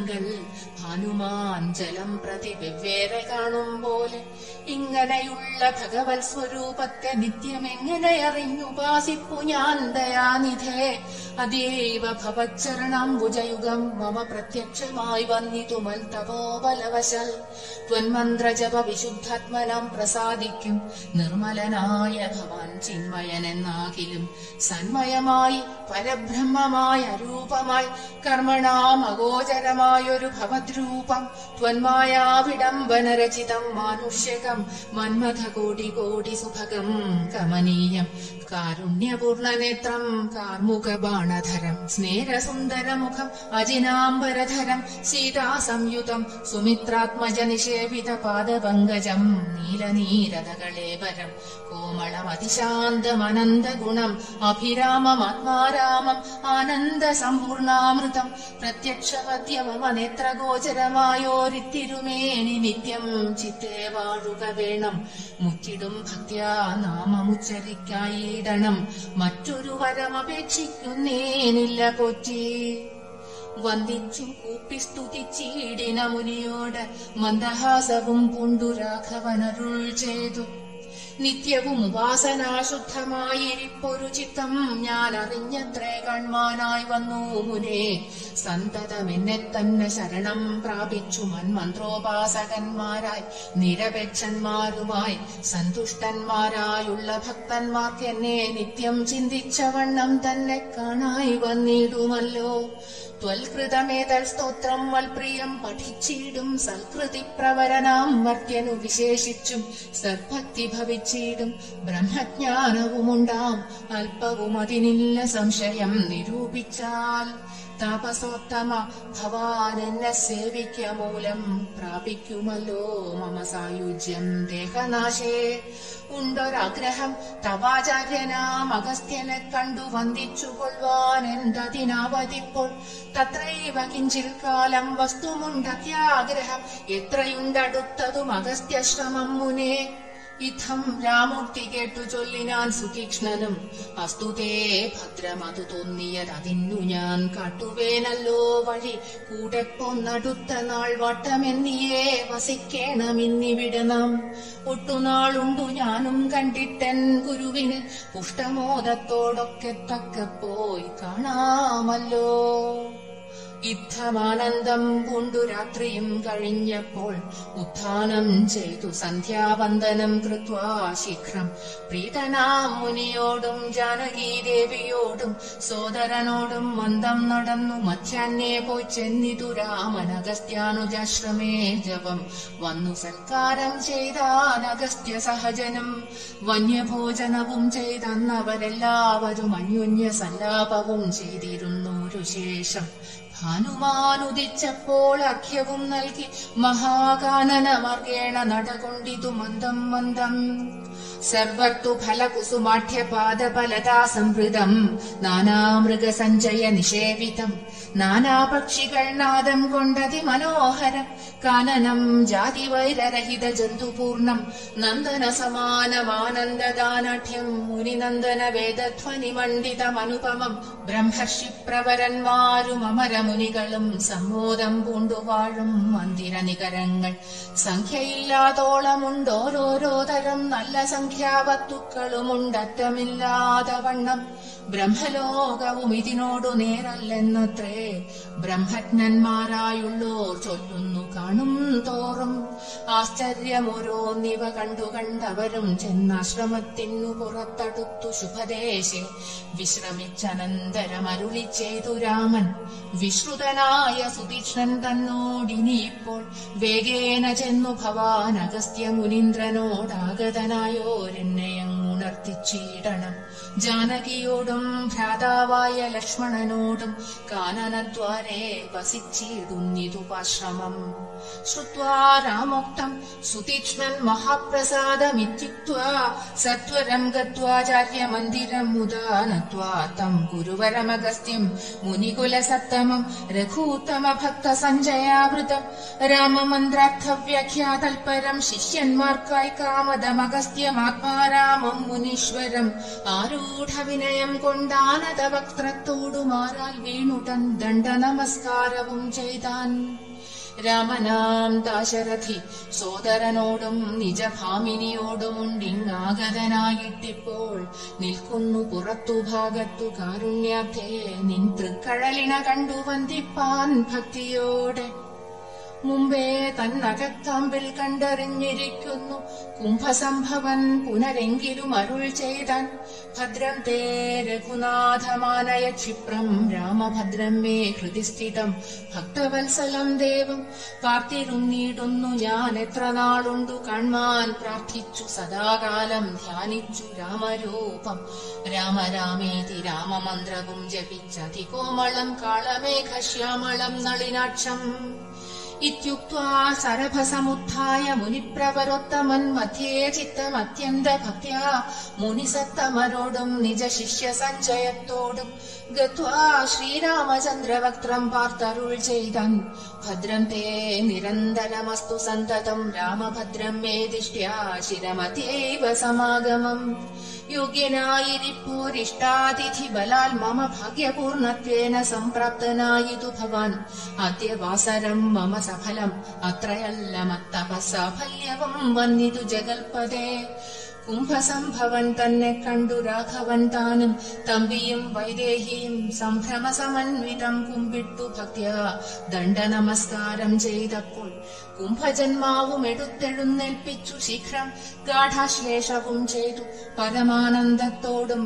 Speaker 1: ഭാനുമാൻ ജലം പ്രതി വെവ്വേറെ കാണും പോലെ ഇങ്ങനെയുള്ള ഭഗവത് സ്വരൂപത്തെ നിത്യമെങ്ങനെ അറിഞ്ഞുപാസിപ്പു ഞാൻ ദയാനിധേ. അതേവ ഭവച്ചരണാംബുജയുഗം മമ പ്രത്യക്ഷമായി വന്നിതുമൽ തപോബലവശാൽ ത്വന്മന്ത്രജപ വിശുദ്ധാത്മനാം പ്രസാദിക്കും നിർമ്മലനായ ഭവാൻ ചിന്മയനെന്നാകിലും സന്മയമായി പരബ്രഹ്മമായ രൂപമായി കർമ്മണാം അഗോചരമായൊരു ഭവദ്രൂപം ത്വന്മായാ വിഡംബനരചിതം മാനുഷ്യകം മന്മഥ കോടി കോടി സുഭഗം കമനീയം കാരുണ്യപൂർണനേത്രം കാർമുകബാണധരം സ്നേഹസുന്ദരമുഖം അജിനാംബരധരം സീതാസംയുതം സുമിത്രാത്മജനിഷേവിത പാദപങ്കജം നീലനീരതകളേവരം കോമളമതിശാന്തമനന്തഗുണം അഭിരാമമാത്മാരാമം ആനന്ദസമ്പൂർണാമൃതം പ്രത്യക്ഷപദ്യമമ നേത്രഗോചരമായോരിത്തിരുമേനി നിത്യം ചിത്തേ വാഴുക വേണം. മുറ്റിടും ഭക്ത്യാ നാമമുച്ചരിക്കായിടണം. മറ്റൊരു വരമപേക്ഷിക്കുന്നേനില്ല പോറ്റി. വന്ദിച്ചു കൂപ്പി സ്തുതിച്ചീടിന മുനിയോട് മന്ദഹാസവും പൂണ്ടു രാഘവനരുൾ ചെയ്തു. നിത്യവും ഉപാസനാശുദ്ധമായിരിപ്പൊരു ചിത്തം ഞാൻ അറിഞ്ഞത്രേ കൺമാനായി വന്നു മുനേ. സന്തതമെന്നെ തന്നെ ശരണം പ്രാപിച്ചു മന്മന്ത്രോപാസകന്മാരായി നിരപേക്ഷന്മാരുമായി സന്തുഷ്ടന്മാരായുള്ള ഭക്തന്മാർക്ക് എന്നെ നിത്യം ചിന്തിച്ചവണ്ണം തന്നെ കാണായി വന്നിടുമല്ലോ. ത്വൽകൃതമേതൽ സ്തോത്രം വൽപ്രിയം പഠിച്ചിടും സൽകൃതി പ്രവരനാം വർത്യനു വിശേഷിച്ചും സദ്ഭക്തി ഭവിച്ചിടും ബ്രഹ്മജ്ഞാനവുമുണ്ടാം അല്പവും അതിനില്ല സംശയം നിരൂപിച്ചാൽ. താപസോത്തമ ഭവാൻ എന്നെ സേവിക്ക മൂലം പ്രാപിക്കുമല്ലോ മമ സായുജ്യം ദേഹനാശേ. ഉണ്ടൊരാഗ്രഹം തവാചാര്യനാം അഗസ്ത്യനെ കണ്ടു വന്ദിച്ചു കൊള്ളുവാൻ എന്തതിനാവതിപ്പോൾ. തത്രൈവ കിഞ്ചിൽ കാലം വസ്തുമുണ്ടത്യാഗ്രഹം എത്രയുണ്ടടുത്തതും അഗസ്ത്യശ്രമം മുനേ. ഇത്തം രാമൂർത്തി കേട്ടു ചൊല്ലിനാൻ സുതീക്ഷ്ണനും അസ്തുതേ ഭദ്രമതു തോന്നിയതതിന്നു ഞാൻ കാട്ടുവേനല്ലോ വഴി. കൂടെ പോന്നടുത്ത നാൾ വട്ടമെന്നിയേ വസിക്കേണമിന്നിവിടെ നാം. ഒട്ടുനാളുണ്ടു ഞാനും കണ്ടിട്ടൻ ഗുരുവിന് പുഷ്ടമോദത്തോടൊക്കെ തക്ക പോയി കാണാമല്ലോ. യുദ്ധമാനന്ദം പൂണ്ടു രാത്രിയും കഴിഞ്ഞപ്പോൾ ഉത്ഥാനം ചെയ്തു സന്ധ്യാവന്ദനം കൃത്വാ ശീഘ്രം പ്രീതനാം മുനിയോടും ജാനകീദേവിയോടും സോദരനോടും മന്ദം നടന്നു മധ്യാഹ്നേ പോയി ചെന്നിതു രാമൻ അഗസ്ത്യാനുജാശ്രമേ ജപം വന്നു സൽക്കാരം ചെയ്താൻ അഗസ്ത്യ സഹജനം. വന്യഭോജനവും ചെയ്തന്നവരെല്ലാവരും അന്യോന്യ സല്ലാപവും ചെയ്തിരുന്നൊരു ശേഷം ഭാനുമാനുദിച്ചപ്പോൾ അഖ്യവും നൽകി മഹാകാനന മാർഗേണ നടകൊണ്ടിതു മന്ദം മന്ദം. സർവത്തു ഫലകുസുമാഠ്യപാദഫലതാ സംവൃതം നാനാമൃഗസഞ്ചയ നിഷേവിതം. നാനാപക്ഷികൾ നാദം കൊണ്ടതി മനോഹരം കാനനം ജാതിവൈരരഹിത ജന്തുപൂർണം. നന്ദന സമാനമാനന്ദദാനാഠ്യം മുനിനന്ദന വേദധ്വനി മണ്ഡിതമനുപമം. ബ്രഹ്മർഷി പ്രവരന്മാരും അമരമുനികളും സമ്മോദം പൂണ്ടുവാഴും മന്ദിര നികരങ്ങൾ സംഖ്യയില്ലാതോളമുണ്ടോരോരോ തരം നല്ല സംഖ്യാവത്തുക്കളുമുണ്ടറ്റമില്ലാതെ വണ്ണം. ബ്രഹ്മലോകവും ഇതിനോടു നേരല്ലെന്നത്രേ ബ്രഹ്മജ്ഞന്മാരായുള്ളോർ ചൊല്ലുന്നു കാണും തോറും. ആശ്ചര്യമോരോന്നിവ കണ്ടു കണ്ടവരും ചെന്നാശ്രമത്തിനു പുറത്തടുത്തു ശുഭദേശേ വിശ്രമിച്ചനന്തരമരുളി ചെയ്തു രാമൻ. വിശ്രുതനായ സുതീക്ഷ്ണൻ തന്നോടിനിയിപ്പോൾ വേഗേന ചെന്നു ഭവാൻ അഗസ്ത്യ മുനീന്ദ്രനോടാഗതനായോരെന്നെയങ്ങുണർത്തിച്ചിടണം. ജാനകിയോടും ഭ്രാതാവായ ലക്ഷ്മണനോടും കാനനദ്വാരേ വസിച്ചിടുന്നിതുപാശ്രമം. ശ്രുത്വാ രാമോക്തം സുതീക്ഷ്ണൻ മഹാപ്രസാദമിത്യുക്ത്വാ സത്വരം ഗത്വാചാര്യമന്ദിരം മുദാ നത്വാ തം ഗുരുവരമഗസ്ത്യം മുനികുലസത്തമം രഘൂത്തമ ഭക്ത സഞ്ജയാവൃതം. രാമമന്ത്രാർത്ഥവ്യാഖ്യാതൽപരം ശിഷ്യന്മാർക്കായി കാമദമഗസ്ത്യമാത്മാരാമം മുനീശ്വരം. ആരൂഢവിനയം കൊണ്ടാനത വക്ത്രത്തോടുമാറാൽ വീണുടൻ ദണ്ഡ നമസ്കാരവും ചെയ്താൻ. രാമനാം ദാശരഥി സോദരനോടും നിജഭാമിനിയോടുമുണ്ടിങ്ങാഗതനായിട്ടിപ്പോൾ നിൽക്കുന്നു പുറത്തു ഭാഗത്തു കാരുണ്യാബ്ധേ നിൻ തൃക്കഴലിന കണ്ടു വന്ദിപ്പാൻ ഭക്തിയോടെ. മുമ്പേ തന്നകക്കാമ്പിൽ കണ്ടറിഞ്ഞിരിക്കുന്നു കുംഭസംഭവൻ പുനരെങ്കിലും അരുൾ ചെയ്താൻ. ഭദ്രം തേ രഘുനാഥമാനയ ക്ഷിപ്രം രാമഭദ്രം മേ ഹൃദിസ്ഥിതം ഭക്തവത്സലം ദേവം. പാർത്തിരുന്നീടുന്നു ഞാൻ എത്ര നാളുണ്ടു കാൺമാൻ പ്രാർത്ഥിച്ചു സദാകാലം ധ്യാനിച്ചു രാമരൂപം. രാമരാമേതി രാമമന്ത്രവും ജപിച്ചതികോമളം കാളമേഘശ്യാമളം നളിനാക്ഷം. ഇത്യുക്ത്വാ സരഭസമുത്ഥായ മുനിപ്രവരോത്തമൻ മധ്യേ ചിത്തമത്യന്ത ഭക്ത്യാ മുനിസത്തമരോടും നിജ ശിഷ്യ സഞ്ജയത്തോടും ഗത്വാ ശ്രീരാമചന്ദ്രവക്ത്രം പാർത്തരുൾ ചെയ്തൻ. ഭദ്രം തേ നിരന്തരമസ്തു സന്തതം രാമഭദ്രം മേ ദിഷ്ട്യാ ശിരമത്യൈവ സമാഗമം. യോഗ്യനായിരിപ്പോരിഷ്ടാതിഥി ബലാൽ മമ ഭാഗ്യപൂർണത്വേന സംപ്രാപ്തനായിതു ഭവാൻ. ആദ്യവാസരം മമ സഫലം അത്രയല്ല മത്തപസാഫല്യവും വന്നിതു ജഗൽപദേ. കുംഭസംഭവൻ തന്നെ കണ്ടു രാഘവൻ താനും തമ്പിയും വൈദേഹിയും സംഭ്രമസമന്വിതം കുമ്പിട്ടു ഭക്ത്യാ ദണ്ഡ നമസ്കാരം ചെയ്തപ്പോൾ കുംഭജന്മാവും എടുത്തെഴുന്നേൽപ്പിച്ചു ശീഘ്രം ഗാഠാശ്ലേഷവും ചെയ്തു പരമാനന്ദത്തോടും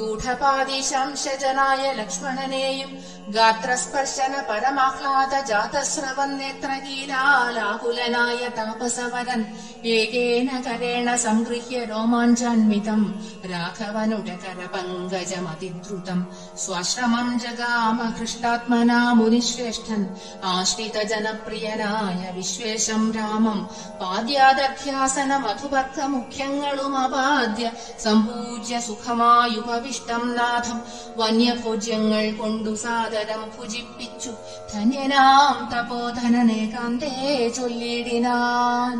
Speaker 1: ഗൂഢപാതിശംശജനായ ലക്ഷ്മണനെയും ഗാത്രസ്പർശന പരമാഹ്ലാദ ജാതസ്രവൻ നേത്രകീലാലാകുലനായ താപസവരൻ ഏകേന കരേണ സംഗൃഹ്യ രോമാഞ്ചാന്വിതം രാഘവനുടകര പങ്കജമതിദ്രുതം സ്വാശ്രമം ജഗാമ ഹൃഷ്ടാത്മനാ മുനിശ്രേഷ്ഠൻ. ആശ്രിത ജനപ്രിയനായ വിശ്വേശ രാമം പാദ്യാദധ്യാസന മധുവർക്ക മുഖ്യങ്ങളും അപാദ്യ സംപൂജ്യ സുഖമായുപവിഷ്ടം നാഥം വന്യഭോജ്യങ്ങൾ കൊണ്ടു സാദരം ഭുജിപ്പിച്ചു ധന്യനാം തപോധനനേകാന്തേ ചൊല്ലിടിനാൻ.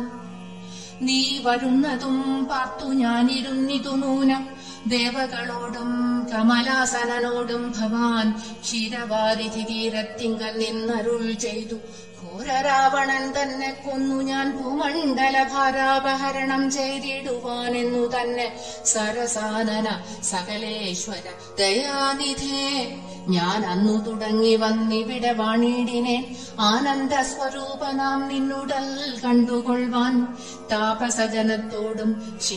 Speaker 1: നീ വരുന്നതും പാർത്തു ഞാനിരുന്നിതു നൂനം ദേവകളോടും കമലാസനനോടും ഭവാൻ ക്ഷീരവാരിധി തീരത്തിങ്കൽ നിന്നരുൾ ചെയ്തു. ഘോരരാവണൻ തന്നെ കൊന്നു ഞാൻ ഭൂമണ്ഡല ഭാരാപഹരണം ചെയ്തിടുവാനെന്നു തന്നെ സരസാനന സകലേശ്വര ദയാനിധേ. ഞാൻ അന്നു തുടങ്ങി വന്നിവിടെ വാണിടിനെ ആനന്ദ സ്വരൂപനാം നിന്നുടൽ കണ്ടുകൊള്ളുവാൻ. താപസജനത്തോടും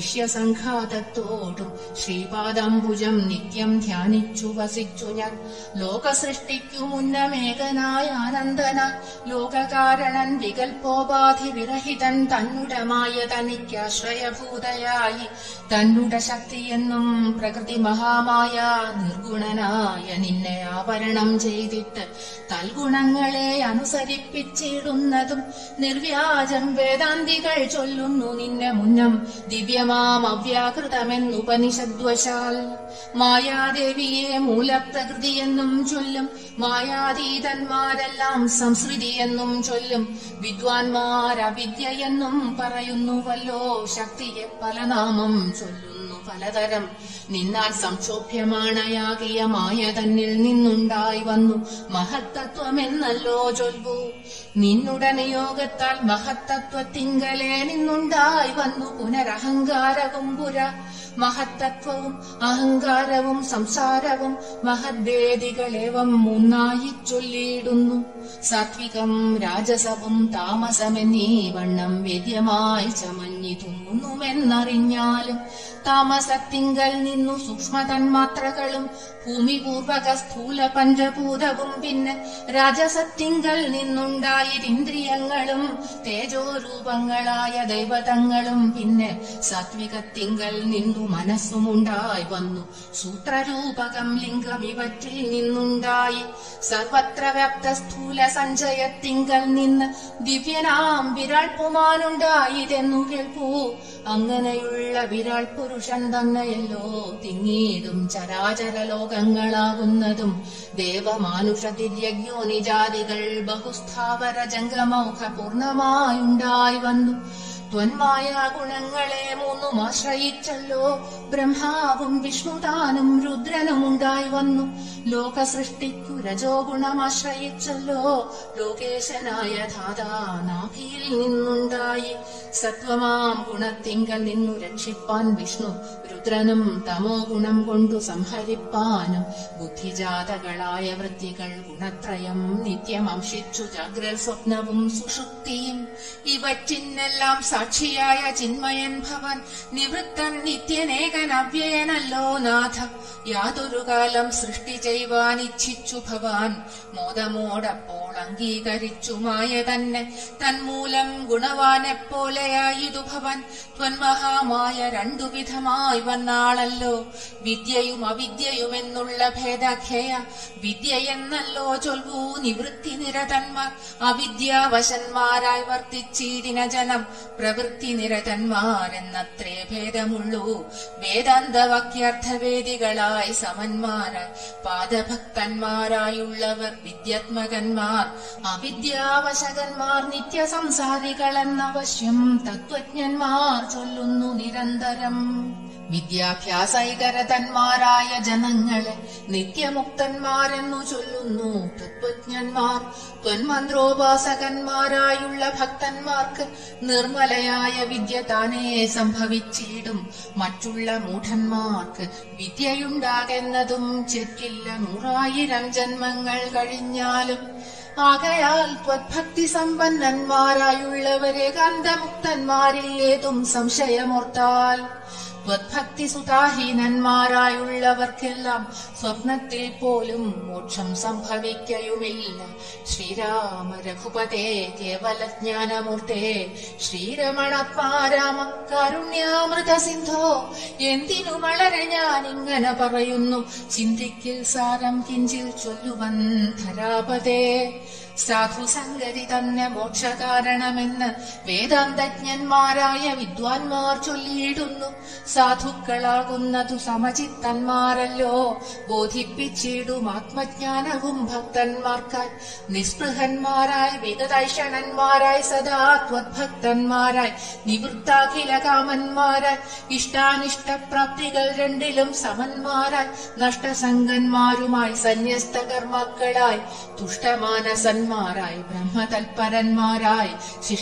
Speaker 1: ശിഷ്യസംഘാതത്തോടും ശ്രീപാദംബുജം നിത്യം ധ്യാനിച്ചു വസിച്ചു ഞാൻ. ലോകസൃഷ്ടിക്കു മുന്നമേകനായ ആനന്ദനായി ലോകകാരണൻ വികൽപ്പോപാധി വിരഹിതൻ തന്നുടമായ തനിക്കാശ്രയഭൂതയായി തന്നുട ശക്തിയെന്നും പ്രകൃതി മഹാമായ നിർഗുണനായ നിന്നെ ആവരണം ചെയ്തിട്ട് തൽഗുണങ്ങളെ അനുസരിപ്പിച്ചിടുന്നതും നിർവ്യാജം വേദാന്തികൾ ചൊല്ലുന്നു നിന്നെ മുന്നം ദിവ്യമാം അവ്യാകൃതമെന്നുപനിഷദ്വശാൽ. മായാദേവിയെ മൂലപ്രകൃതിയെന്നും ചൊല്ലും മായാതീതന്മാരെല്ലാം സംസൃതിയെന്നും ചൊല്ലും വിദ്വാൻമാരവിദ്യയെന്നും പറയുന്നുവല്ലോ. ശക്തിയെ പല നാമം ചൊല്ലുന്നു പലതരം. നിന്നാൽ സംക്ഷോഭ്യമാണയാകിയ മായ തന്നിൽ നിന്നുണ്ടായി വന്നു മഹത്തത്വമെന്നല്ലോ ചൊല്ലു. നിന്നുട നിയോഗത്താൽ മഹത്തത്വത്തിങ്കലേ നിന്നുണ്ടായി വന്നു പുനരഹങ്കാരവും പുര. മഹത്തത്വവും അഹങ്കാരവും സംസാരവും മഹദ്വേദികളേവം മൂന്നായി ചൊല്ലിയിടുന്നു. സാത്വികം രാജസവും താമസമെന്നീ വണ്ണം വേദ്യമായി ചമഞ്ഞി തോന്നുമെന്നറിഞ്ഞാലും താമസത്തിങ്കൽ നിന്നു സൂക്ഷ്മതന്മാത്രകളും ഭൂമിപൂർവക സ്ഥൂല പഞ്ചഭൂതവും പിന്നെ രാജസത്തിങ്കൽ നിന്നുണ്ടായിരിന്ദ്രിയങ്ങളും തേജോരൂപങ്ങളായ ദൈവതങ്ങളും പിന്നെ സാത്വികത്തിങ്കൽ നിന്നു മനസ്സുമുണ്ടായി വന്നു സൂത്രരൂപകം ലിംഗം ഇവറ്റിൽ നിന്നുണ്ടായി. സർവത്ര വ്യാപ്ത സ്ഥൂല സഞ്ചയത്തിങ്കൽ നിന്ന് ദിവ്യനാം വിരാൾ പുമാനുണ്ടായതെന്നു കേൾപ്പൂ. അങ്ങനെയുള്ള വിരാൾ പുരുഷൻ തന്നെയല്ലോ തിങ്ങീടും ചരാചര ലോകങ്ങളാകുന്നതും. ദേവമാനുഷ തിര്യജ്ഞോനിജാതികൾ ബഹുസ്ഥാവര ജംഗമൗഖ പൂർണമായുണ്ടായി വന്നു ത്വന്മായ ഗുണങ്ങളെ മൂന്നും ആശ്രയിച്ചല്ലോ ബ്രഹ്മാവും വിഷ്ണുതാനും രുദ്രനും ഉണ്ടായി വന്നു. ലോകസൃഷ്ടിക്കു രജോ ഗുണമാശ്രയിച്ചല്ലോ ലോകേശനായ ധാതാ നാഭിയിൽ നിന്നുണ്ടായി. സത്വമാം ഗുണത്തിങ്കൽ നിന്നു രക്ഷിപ്പാൻ വിഷ്ണു രുദ്രനും തമോ ഗുണം കൊണ്ടു സംഹരിപ്പാനും ബുദ്ധിജാതകളായ വൃത്തികൾ ഗുണത്രയം നിത്യം അംശിച്ചു ജാഗ്രൽ സ്വപ്നവും സുഷുപ്തിയും. ഇവറ്റിനെല്ലാം സാക്ഷിയായ ചിന്മയൻ ഭവൻ നിവൃത്തൻ നിത്യനേകൻ അവ്യയനല്ലോ നാഥ. യാതൊരു കാലം സൃഷ്ടി ചെയ്യുവാനിച്ഛിച്ചു ഭവാൻ മോദമോടപ്പോൾ അംഗീകരിച്ചു മായ തന്നെ. തന്മൂലം ഗുണവാനെപ്പോലെയായിതു ഭവൻ ത്വന്മഹാമായ രണ്ടു വിധമായി വന്നാളല്ലോ. വിദ്യയും അവിദ്യയുമെന്നുള്ള ഭേദഖ്യയ വിദ്യയെന്നല്ലോ ചൊൽവൂ നിവൃത്തി നിരതന്മാർ. അവിദ്യാവശന്മാരായി വർത്തിച്ചിടിന ജനം പ്രവൃത്തി നിരതന്മാരെന്നത്രേ ഭേദമുള്ളൂ. വേദാന്തവാക്യാർത്ഥവേദികളായി സമന്മാരായി പാദഭക്തന്മാരായുള്ളവർ വിദ്യാത്മകന്മാർ. അവിദ്യാവശകന്മാർ നിത്യസംസാരികളെന്നവശ്യം തത്വജ്ഞന്മാർ ചൊല്ലുന്നു നിരന്തരം. വിദ്യാഭ്യാസൈകരതന്മാരായ ജനങ്ങളെ നിത്യമുക്തന്മാരെന്നു ചൊല്ലുന്നു തത്വജ്ഞന്മാർ. ത്വന്മന്ത്രോപാസകന്മാരായുള്ള ഭക്തന്മാർക്ക് നിർമ്മലയായ വിദ്യ താനേ സംഭവിച്ചിടും. മറ്റുള്ള മൂഢന്മാർക്ക് വിദ്യയുണ്ടാകുന്നതും ചെറ്റില്ല നൂറായിരം ജന്മങ്ങൾ കഴിഞ്ഞാലും. ആകയാൽ ത്വദ്ഭക്തി സമ്പന്നന്മാരായുള്ളവരെ കാന്തമുക്തന്മാരിൽ ഏതും സംശയമോർത്താൽ ത്വദ്ഭക്തി സുതാഹീനന്മാരായുള്ളവർക്കെല്ലാം സ്വപ്നത്തിൽ പോലും മോക്ഷം സംഭവിക്കയുമില്ല. ശ്രീരാമ രഘുപതേ കേവലജ്ഞാനമൂർത്തേ ശ്രീരമണാത്മാരാമ കാരുണ്യാമൃത സിന്ധോ. എന്തിനു വളരെ ഞാനിങ്ങനെ പറയുന്നു ചിന്തിക്കിൽ സാരം കിഞ്ചിൽ ചൊല്ലുവൻ ധരാപതേ. സാധുസംഗതി തന്നെ മോക്ഷകാരണമെന്ന് വേദാന്തജ്ഞന്മാരായ വിദ്വാൻമാർ ചൊല്ലിയിടുന്നു. സാധുക്കളാകുന്നതു സമചിത്തന്മാരല്ലോ ബോധിപ്പിച്ചിടും ആത്മജ്ഞാനവും ഭക്തന്മാർക്കായി. നിസ്പൃഹന്മാരായി വിഗതൈഷണന്മാരായി സദാ ത്വദ്ഭക്തന്മാരായി നിവൃത്താഖില കാമന്മാരായി ഇഷ്ടാനിഷ്ടപ്രാപ്തികൾ രണ്ടിലും സമന്മാരായി നഷ്ടസംഗന്മാരുമായി സന്യസ്ത കർമ്മക്കളായി തുഷ്ടമാനസന്മാരായി ബ്രഹ്മതൽപരന്മാരായി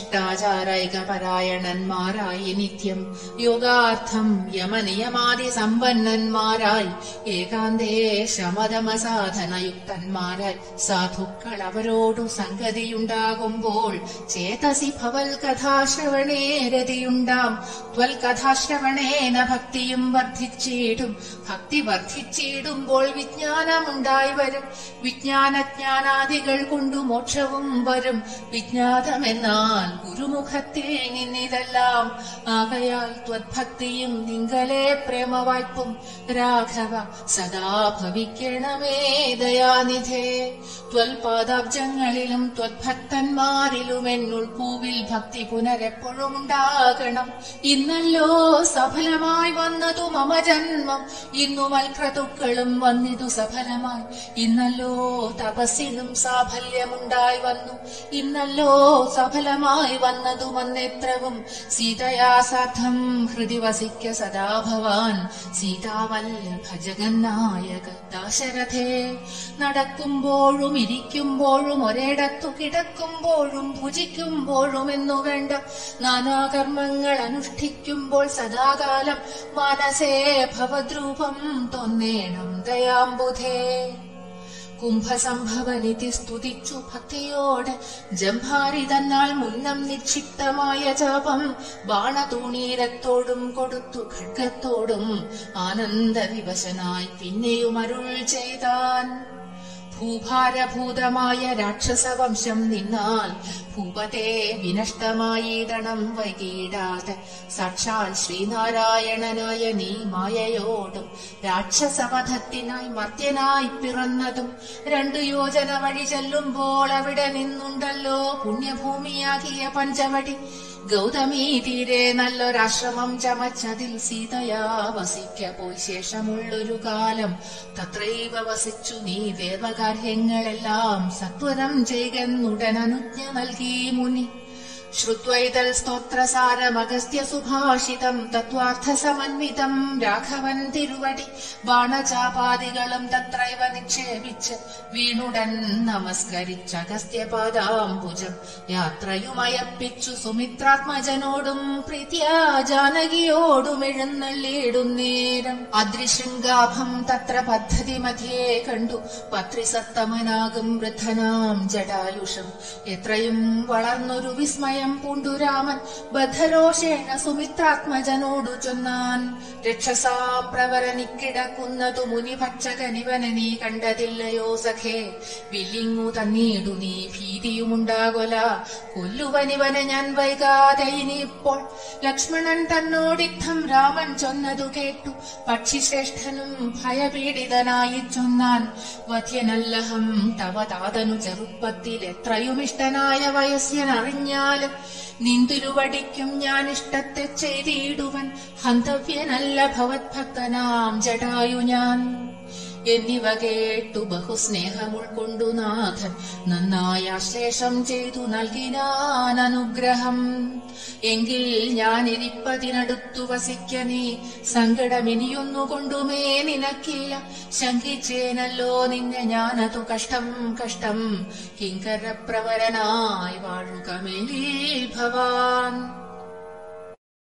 Speaker 1: ശിഷ്ടാചാരൈകപരായണന്മാരായി നിത്യം യോഗാർത്ഥം യമനിയമാദി സമ്പന്നന്മാരായി ഏകാന്തേ ശമതമസാധനയുക്തന്മാരായി സാധുക്കൾ അവരോടു സംഗതിയുണ്ടാകുമ്പോൾ ചേതസി ഭവൽ കഥാശ്രവണേ രതിയുണ്ടാം. ത്വൽ കഥാശ്രവണേന ഭക്തിയും വർദ്ധിച്ചിടും. ഭക്തി വർദ്ധിച്ചിടുമ്പോൾ വിജ്ഞാനമുണ്ടായി വരും. വിജ്ഞാനജ്ഞാനാദികൾ കൊണ്ടു മോക്ഷവും വരും. വിജ്ഞാതമെന്നാൽ ഗുരുമുഖത്തിൽ നിന്നിതെല്ലാം. ആകയാൽ ത്വദ്ഭക്തിയും നിങ്ങളെ പ്രേമവായ്പും രാഘവ സദാ ഭവിക്കണമേ ദയാനിധേ. ത്വൽപാദാബ്ജങ്ങളിലും ത്വദ്ഭക്തന്മാരിലും എന്നുൾപൂവിൽ ഭക്തി പുനരെപ്പോഴും ഉണ്ടാകണം. ഇന്നല്ലോ സഫലമായി വന്നതു മമ ജന്മം. ഇന്നു മൽക്രതുക്കളും വന്നിതു സഫലമായി. ഇന്നല്ലോ തപസ്സിനും സാഫല്യമുണ്ടായി വന്നു. ഇന്നല്ലോ സഫലമായി വന്നതു മന്നേത്രവും. സീതയാ സാധം ഹൃദി വസിക്ക സദാ ഭവാൻ സീതാവല്ലഭ ജഗന്നായക ദാശരഥേ. നടക്കുമ്പോഴും ഇരിക്കുമ്പോഴും ഒരിടത്തു കിടക്കുമ്പോഴും ഭുജിക്കുമ്പോഴും എന്നു വേണ്ട നാനാകർമ്മങ്ങൾ അനുഷ്ഠിക്കുമ്പോൾ സദാകാലം മനസേ ഭവദ്രൂപം തോന്നേണം ദയാംബുധേ. കുംഭസംഭവനിധി സ്തുതിച്ചു ഭക്തിയോടെ ജംഭാരി തന്നാൽ മുന്നം നിക്ഷിപ്തമായ ജപം ബാണതൂണീരത്തോടും കൊടുത്തു ഖഡ്ഗത്തോടും ആനന്ദവിവശനായി പിന്നെയും അരുൾ ചെയ്താൻ. ഭൂഭാരഭൂതമായ രാക്ഷസവംശം നിന്നാൽ ഭൂപതേ വിനഷ്ടമായിടണം വൈകിടാതെ. സാക്ഷാൽ ശ്രീനാരായണനായ നീ മായയോടും രാക്ഷസവധത്തിനായി മർത്യനായി പിറന്നതും രണ്ടു യോജന വഴി ചെല്ലുമ്പോൾ അവിടെ നിന്നുണ്ടല്ലോ പുണ്യഭൂമിയാകിയ പഞ്ചവടി. ഗൗതമീ തീരെ നല്ലൊരാശ്രമം ചമച്ചതിൽ സീതയാ വസിക്ക പോയി ശേഷമുള്ളൊരു കാലം തത്രൈവ വസിച്ചു നീ ദേവകാര്യങ്ങളെല്ലാം സത്വരം ചെയ്തെന്നുടൻ അനുജ്ഞ നൽകി മുനി. ശ്രുത്വൈതൽ സ്തോത്രസാരമഗസ്ത്യ സുഭാഷിതം തത്വാർത്ഥസമന്വിതം രാഘവൻ തിരുവടി ബാണചാപാദികളും തത്രൈവ നിക്ഷേപിച്ച് വീണുടൻ നമസ്കരിച്ചഗസ്ത്യപാദാംബുജം യാത്രയുമയപ്പിച്ചു സുമിത്രാത്മജനോടും പ്രീത്യാ ജാനകിയോടും എഴുന്നള്ളിയിടുന്നേരം അദ്രിശൃംഗാഭം തത്ര പദ്ധതി മധ്യേ കണ്ടു പത്രിസത്തമനാകും വൃദ്ധനാം ജടായുഷം എത്രയും വളർന്നൊരു വിസ്മയം പൂണ്ടുരാമൻ ബദ്ധരോഷേണ സുമിത്രാത്മജനോടു ചൊന്നാൻ രക്ഷസാം പ്രവരനിക്കിടക്കുന്നതു മുനിഭക്ഷകനിവനെ നീ കണ്ടതില്ലയോ സഖേ വില്ലിങ്ങു തന്നീടു നീ ഭീതിയുമുണ്ടാകൊല കൊല്ലുവനിവനെ ഞാൻ വൈകാതെ ഇനിയിപ്പോൾ ലക്ഷ്മണൻ തന്നോടിത്തം രാമൻ ചൊന്നതു കേട്ടു പക്ഷിശ്രേഷ്ഠനും ഭയപീഡിതനായി ചൊന്നാൻ വധ്യനല്ലഹം തവ താതനു ചെറുപ്പത്തിൽ എത്രയുമിഷ്ടനായ വയസ്യനറിഞ്ഞാലും നിന്തിരുവടിക്കും ഞാൻ ഇഷ്ടത്തെ ചെയ്തിടുവൻ ഹന്തവ്യനല്ല ഭവത്ഭക്തനാം ജടായു ഞാൻ എന്നിവ കേട്ടു ബഹുസ്നേഹം ഉൾക്കൊണ്ടു നാഥൻ നന്നായി ആശ്ലേഷം ചെയ്തു നൽകിനാൻ അനുഗ്രഹം എങ്കിൽ ഞാനിരിപ്പതിനടുത്തു വസിക്ക നീ സങ്കടമിനിയൊന്നുകൊണ്ടുമേ നിനക്കില്ല ശങ്കിച്ചേനല്ലോ നിന്നെ ഞാനതു കഷ്ടം കഷ്ടം കിങ്കരപ്രവരനായി വാഴുകമേ ഭവാൻ